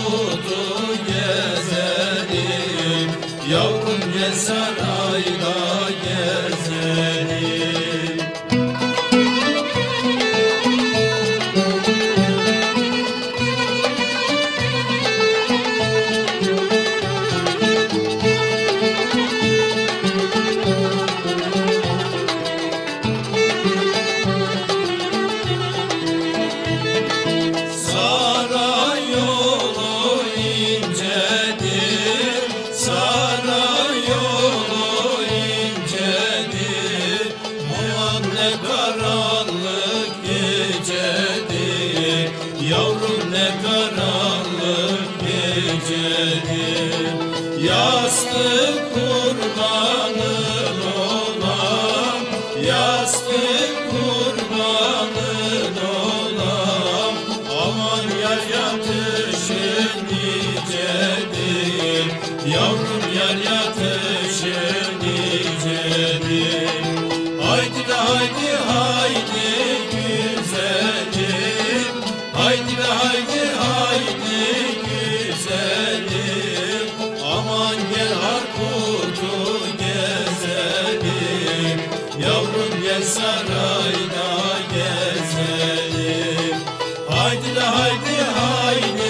harputu gezelim, yavrum gel sarayda gezelim. Karanlık gecedir, yavrum ne karanlık gecedir. Yastık kurbanın olam, yastık kurbanın olam. Aman yar yatışın nicedir, yavrum yar yatışın nicedir. Haydi de haydi haydi güzelim, haydi de haydi haydi güzelim. Aman gel harputu gezelim, yavrum gel sarayda gezelim. Haydi de haydi haydi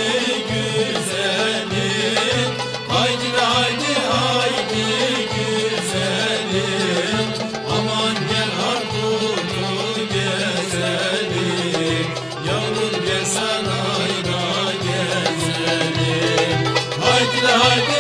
güzelim, haydi de haydi haydi güzelim. Aman gel harputu gezelim, yavrum gel sarayda gezelim. Haydi de haydi